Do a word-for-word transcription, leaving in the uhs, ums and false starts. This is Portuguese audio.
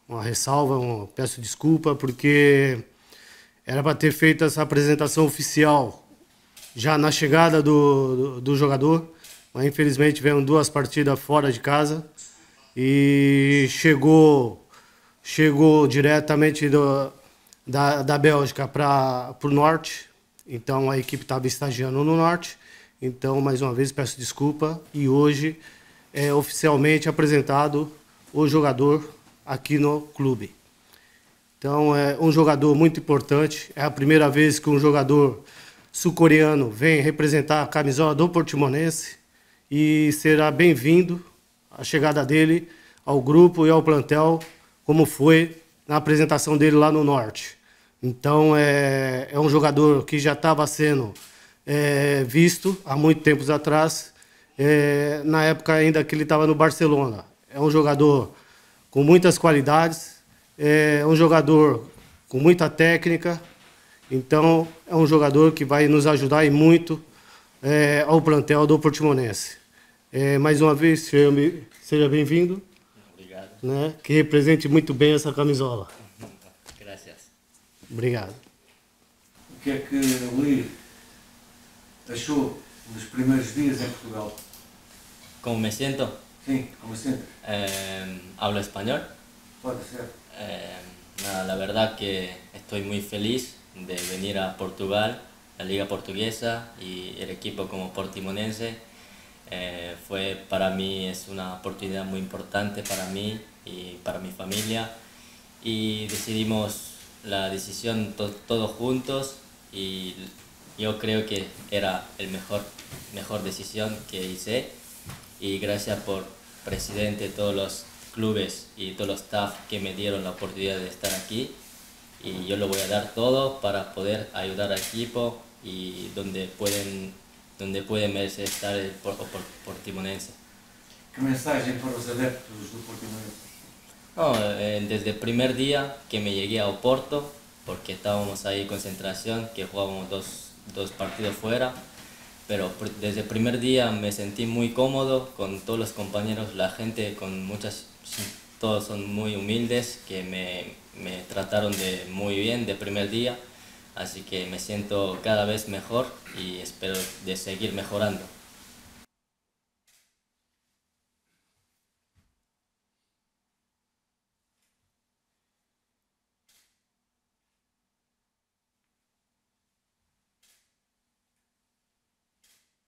uma ressalva, uma, peço desculpa, porque era para ter feito essa apresentação oficial já na chegada do, do, do jogador, mas infelizmente tivemos duas partidas fora de casa e chegou, chegou diretamente do, da, da Bélgica para o norte, então a equipe estava estagiando no norte, então mais uma vez peço desculpa e hoje é oficialmente apresentado o jogador aqui no clube. Então é um jogador muito importante, é a primeira vez que um jogador sul-coreano vem representar a camisola do Portimonense e será bem-vindo a chegada dele ao grupo e ao plantel, como foi na apresentação dele lá no Norte. Então é, é um jogador que já estava sendo é, visto há muito tempos atrás, é, na época ainda que ele estava no Barcelona. É um jogador com muitas qualidades, é um jogador com muita técnica, então é um jogador que vai nos ajudar e muito é, ao plantel do Portimonense. É, mais uma vez, seja bem-vindo. Obrigado. Né, que represente muito bem essa camisola. Gracias. Obrigado. O que é que o Lee achou dos primeiros dias em Portugal? ¿Cómo me siento? Sim, como sempre. Eh, hablo español. Pode ser. Eh, nada, la verdad que estoy muy feliz de venir a Portugal, la liga portuguesa y el equipo como Portimonense. Eh, fue para mí es una oportunidad muy importante para mí y para mi familia y decidimos la decisión to todos juntos y yo creo que era el mejor mejor decisión que hice y gracias por presidente, todos los clubes y todos los staff que me dieron la oportunidad de estar aquí y yo lo voy a dar todo para poder ayudar al equipo y donde pueden donde pueden merecer estar el Portimonense. Que mensagem para os adeptos do Portimonense? No, eh, desde el primer día que me llegué a Oporto, porque estábamos ahí en concentración, que jugábamos dos, dos partidos fuera, pero desde el primer día me sentí muy cómodo con todos los compañeros, la gente con muchas, todos son muy humildes, que me, me trataron de muy bien de primer día. Así que me siento cada vez mejor y espero de seguir mejorando.